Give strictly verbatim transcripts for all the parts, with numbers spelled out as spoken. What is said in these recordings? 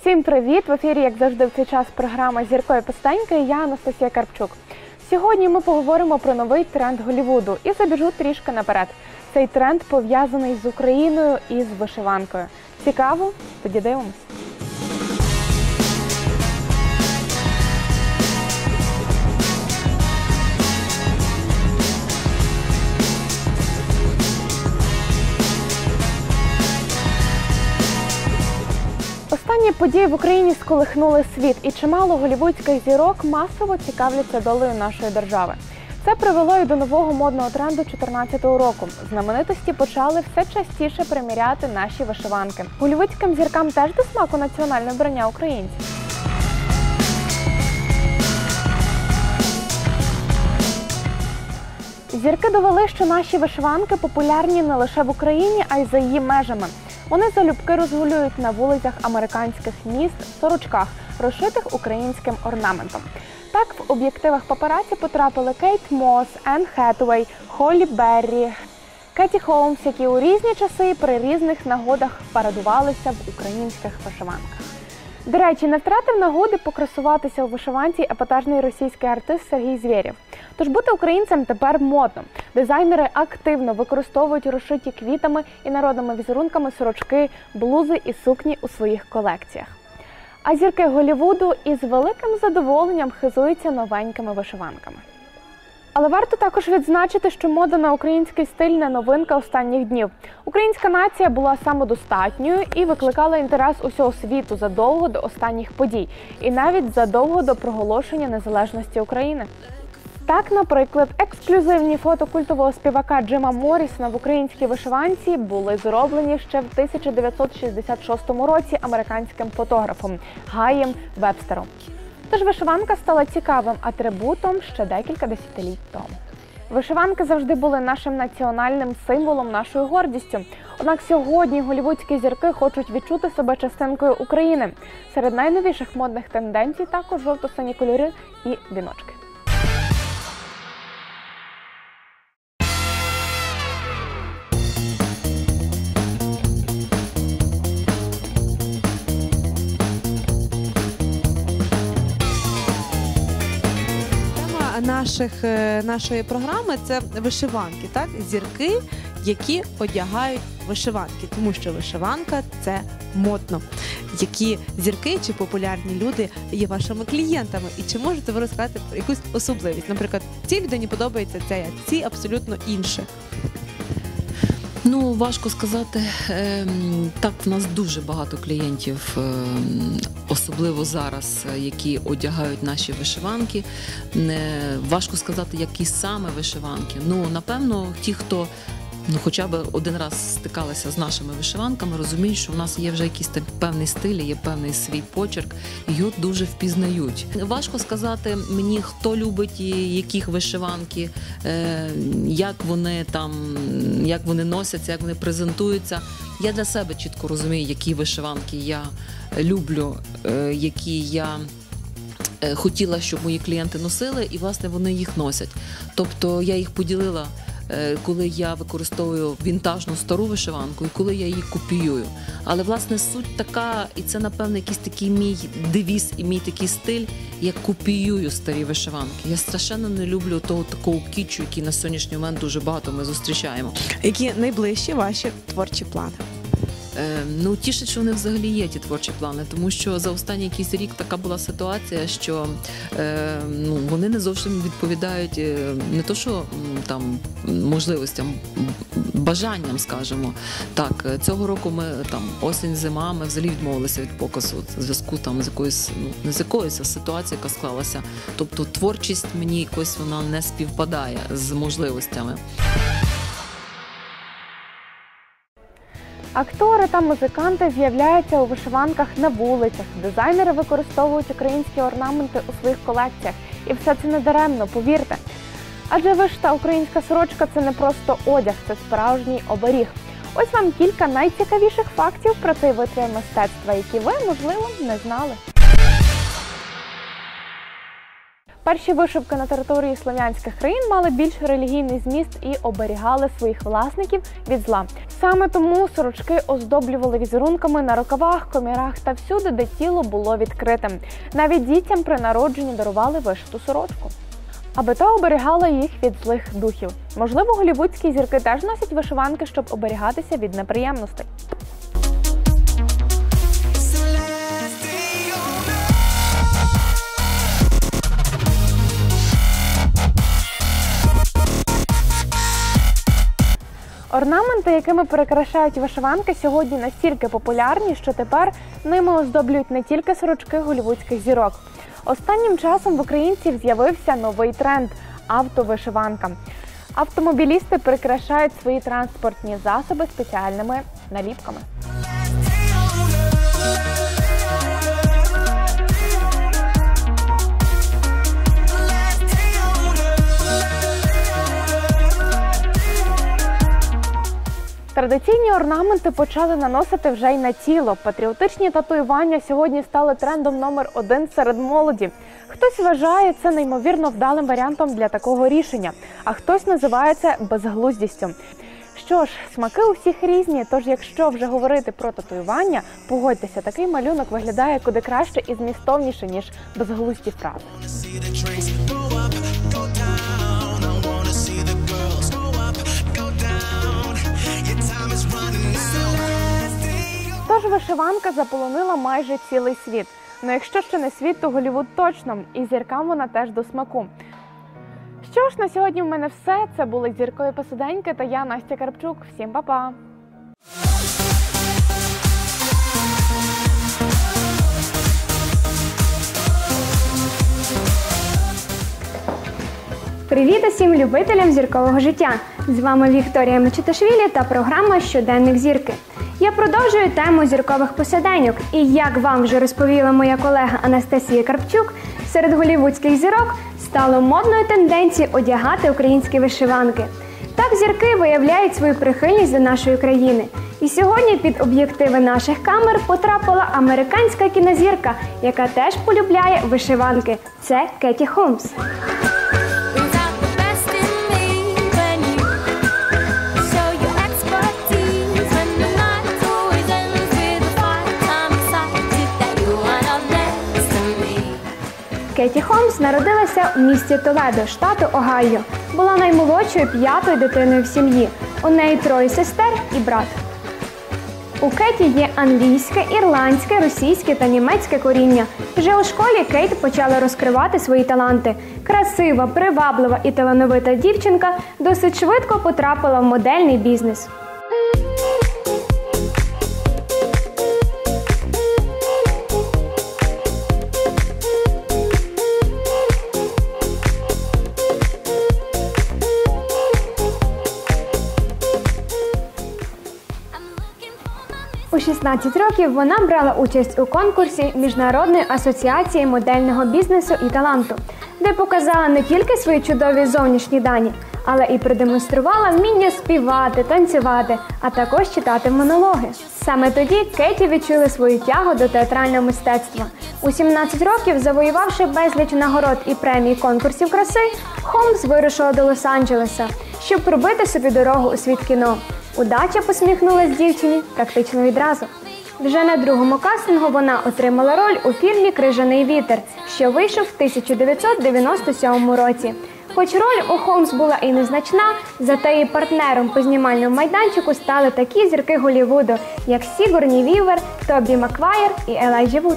Всім привіт! В ефірі, як завжди, в цей час програма «Зірко і пестенька» і я, Анастасія Карпчук. Сьогодні ми поговоримо про новий тренд Голлівуду і забіжу трішки наперед. Цей тренд пов'язаний з Україною і з вишиванкою. Цікаво? Тоді дивимось. Останні події в Україні сколихнули світ, і чимало голлівудських зірок масово цікавляться долею нашої держави. Це привело і до нового модного тренду дві тисячі чотирнадцятого року. Знаменитості почали все частіше приміряти наші вишиванки. Голлівудським зіркам теж до смаку національне вбрання українців. Зірки довели, що наші вишиванки популярні не лише в Україні, а й за її межами. Вони залюбки розгулюють на вулицях американських міст в сорочках, розшитих українським орнаментом. Так, в об'єктивах папараці потрапили Кейт Мос, Енн Хетуей, Холлі Беррі, Кеті Холмс, які у різні часи і при різних нагодах парадувалися в українських вишиванках. До речі, не втратив нагоди покрасуватися у вишиванці епатажний російський артист Сергій Звєрєв. Тож бути українцем тепер модно. Дизайнери активно використовують розшиті квітами і народними візерунками сорочки, блузи і сукні у своїх колекціях. А зірки Голлівуду із великим задоволенням хизуються новенькими вишиванками. Але варто також відзначити, що мода на український стиль не новинка останніх днів. Українська нація була самодостатньою і викликала інтерес усього світу задовго до останніх подій. І навіть задовго до проголошення незалежності України. Так, наприклад, ексклюзивні фото культового співака Джима Моррісона в українській вишиванці були зроблені ще в тисяча дев'ятсот шістдесят шостому році американським фотографом Гаєм Вебстером. Тож вишиванка стала цікавим атрибутом ще декілька десятиліть тому. Вишиванки завжди були нашим національним символом, нашою гордістю. Однак сьогодні голлівудські зірки хочуть відчути себе частинкою України. Серед найновіших модних тенденцій також жовто-сині кольори і віночки. Наших, нашої програми – це вишиванки, так? Зірки, які одягають вишиванки, тому що вишиванка – це модно. Які зірки чи популярні люди є вашими клієнтами? І чи можете ви розказати про якусь особливість? Наприклад, цій людині подобається це, а цій абсолютно інше. Ну, важко сказати. Так, в нас дуже багато клієнтів, особливо зараз, які одягають наші вишиванки. Важко сказати, які саме вишиванки. Ну, напевно, ті, хто ну, хоча б один раз стикалися з нашими вишиванками, розуміють, що в нас є вже якийсь певний стиль, є певний свій почерк, і його дуже впізнають. Важко сказати мені, хто любить і яких вишиванки, як вони там, як вони носяться, як вони презентуються. Я для себе чітко розумію, які вишиванки я люблю, які я хотіла, щоб мої клієнти носили, і, власне, вони їх носять. Тобто я їх поділила, коли я використовую вінтажну стару вишиванку і коли я її копіюю. Але, власне, суть така, і це, напевно, якийсь такий мій девіз і мій такий стиль, я копіюю старі вишиванки. Я страшенно не люблю того такого кічу, який на сьогоднішній момент дуже багато ми зустрічаємо. Які найближчі ваші творчі плани? Ну, тішить, що вони взагалі є, ті творчі плани, тому що за останній якийсь рік така була ситуація, що е, ну, вони не зовсім відповідають не то, що там можливостям, бажанням, скажімо. Так, цього року ми там осінь-зима, ми взагалі відмовилися від показу в зв'язку там з якоюсь, ну, не з якоюсь, а ситуація, яка склалася. Тобто творчість мені якось вона не співпадає з можливостями. Актори та музиканти з'являються у вишиванках на вулицях, дизайнери використовують українські орнаменти у своїх колекціях. І все це не даремно, повірте. Адже вишита українська сорочка – це не просто одяг, це справжній оберіг. Ось вам кілька найцікавіших фактів про цей витвір мистецтва, які ви, можливо, не знали. Перші вишивки на території слов'янських країн мали більш релігійний зміст і оберігали своїх власників від зла. Саме тому сорочки оздоблювали візерунками на рукавах, комірах та всюди, де тіло було відкритим. Навіть дітям при народженні дарували вишиту сорочку, аби та оберігала їх від злих духів. Можливо, голлівудські зірки теж носять вишиванки, щоб оберігатися від неприємностей. Орнаменти, якими прикрашають вишиванки, сьогодні настільки популярні, що тепер ними оздоблюють не тільки сорочки голлівудських зірок. Останнім часом в українців з'явився новий тренд – автовишиванка. Автомобілісти прикрашають свої транспортні засоби спеціальними наліпками. Традиційні орнаменти почали наносити вже й на тіло. Патріотичні татуювання сьогодні стали трендом номер один серед молоді. Хтось вважає це неймовірно вдалим варіантом для такого рішення, а хтось називає це безглуздістю. Що ж, смаки у всіх різні, тож якщо вже говорити про татуювання, погодьтеся, такий малюнок виглядає куди краще і змістовніше, ніж безглузді фрази. Тож вишиванка заполонила майже цілий світ. Ну якщо ще не світ, то Голлівуд точно. І зіркам вона теж до смаку. Що ж, на сьогодні в мене все. Це були зіркові посиденьки та я, Настя Карпчук. Всім па-па! Привіт усім любителям зіркового життя! З вами Вікторія Мечеташвілі та програма «Щоденник зірки». Я продовжую тему зіркових посиденьок. І як вам вже розповіла моя колега Анастасія Карпчук, серед голлівудських зірок стало модною тенденцією одягати українські вишиванки. Так зірки виявляють свою прихильність до нашої країни. І сьогодні під об'єктиви наших камер потрапила американська кінозірка, яка теж полюбляє вишиванки. Це Кеті Холмс. Кеті Холмс народилася у місті Толедо, штату Огайо. Була наймолодшою п'ятою дитиною в сім'ї. У неї троє сестер і брат. У Кеті є англійське, ірландське, російське та німецьке коріння. Вже у школі Кейт почала розкривати свої таланти. Красива, приваблива і талановита дівчинка досить швидко потрапила в модельний бізнес. У шістнадцять років вона брала участь у конкурсі Міжнародної асоціації модельного бізнесу і таланту, де показала не тільки свої чудові зовнішні дані, але і продемонструвала вміння співати, танцювати, а також читати монологи. Саме тоді Кеті відчула свою тягу до театрального мистецтва. У сімнадцять років, завоювавши безліч нагород і премій конкурсів краси, Холмс вирушила до Лос-Анджелеса, щоб пробити собі дорогу у світ кіно. Удача посміхнулась дівчині практично відразу. Вже на другому кастингу вона отримала роль у фільмі «Крижаний вітер», що вийшов в тисяча дев'ятсот дев'яносто сьомому році. Хоч роль у Холмс була і незначна, зате її партнером по знімальному майданчику стали такі зірки Голлівуду, як Сігурні Вівер, Тобі Маквайр і Елайджа Вуд.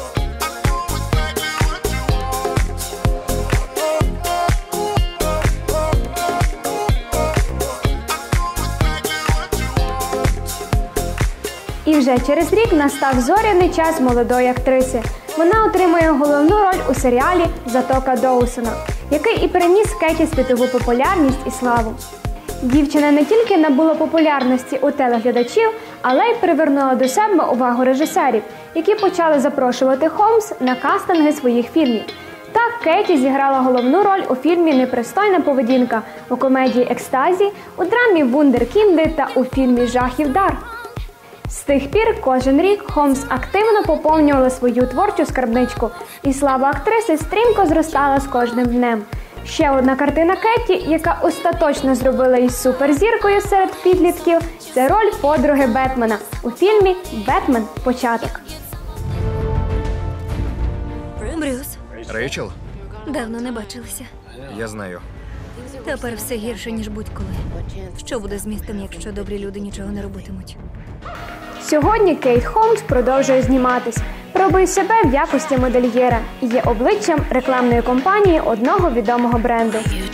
І вже через рік настав зоряний час молодої актриси. Вона отримує головну роль у серіалі «Затока Доусона», який і переніс Кеті світову популярність і славу. Дівчина не тільки набула популярності у телеглядачів, але й привернула до себе увагу режисерів, які почали запрошувати Холмс на кастинги своїх фільмів. Так Кеті зіграла головну роль у фільмі «Непристойна поведінка», у комедії «Екстазі», у драмі «Вундеркінди» та у фільмі «Жахів дар». З тих пір кожен рік Холмс активно поповнювала свою творчу скарбничку, і слава актриси стрімко зростала з кожним днем. Ще одна картина Кетті, яка остаточно зробила її суперзіркою серед підлітків, це роль подруги Бетмена у фільмі «Бетмен. Початок». Брюс, Рейчел, давно не бачилися. я знаю. Тепер все гірше, ніж будь-коли. Що буде з містом, якщо добрі люди нічого не робитимуть? Сьогодні Кейт Холмс продовжує зніматись, пробує себе в якості модельєра і є обличчям рекламної кампанії одного відомого бренду.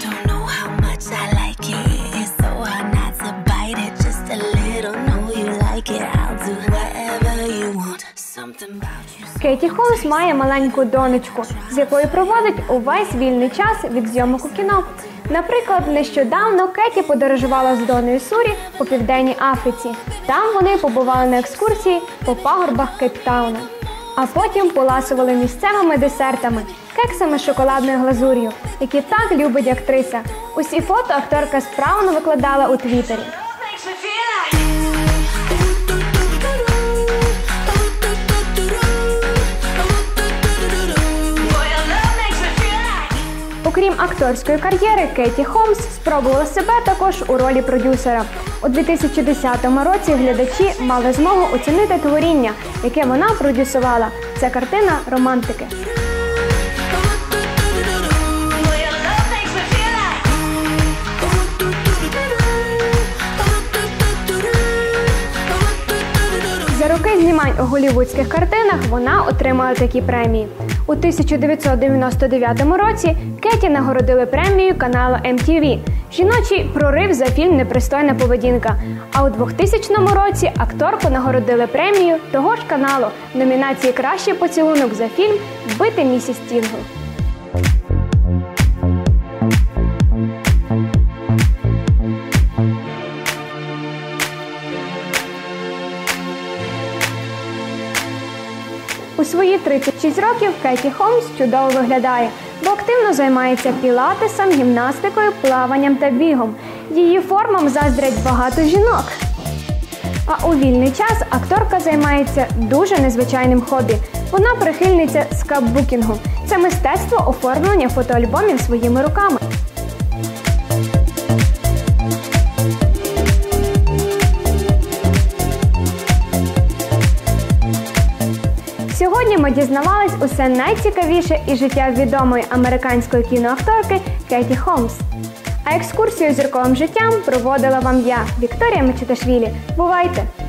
Кейті Холмс має маленьку донечку, з якою проводить увесь вільний час від зйомок у кіно. Наприклад, нещодавно Кетті подорожувала з Доною Сурі по Південній Африці. Там вони побували на екскурсії по пагорбах Кейптауна. А потім поласували місцевими десертами, кексами з шоколадною глазур'ю, які так любить актриса. Усі фото акторка справно викладала у Твіттері. Окрім акторської кар'єри, Кетті Холмс спробувала себе також у ролі продюсера. У дві тисячі десятому році глядачі мали змогу оцінити творіння, яке вона продюсувала. Це картина «Романтики». За роки знімань у голлівудських картинах вона отримала такі премії. У тисяча дев'ятсот дев'яносто дев'ятому році Кетті нагородили премією каналу ем ті ві «Жіночий прорив за фільм «Непристойна поведінка». А у двохтисячному році акторку нагородили премією того ж каналу в номінації «Кращий поцілунок за фільм «Вбити місіс Тінгл». У свої тридцять шість років Кетті Холмс чудово виглядає, бо активно займається пілатесом, гімнастикою, плаванням та бігом. Її формам заздрять багато жінок. А у вільний час акторка займається дуже незвичайним хобі. Вона прихильниця скапбукінгу. Це мистецтво оформлення фотоальбомів своїми руками. Сьогодні ми дізнавались усе найцікавіше із життя відомої американської кіноакторки Кетті Холмс. А екскурсію зірковим життям проводила вам я, Вікторія Мечеташвілі. Бувайте!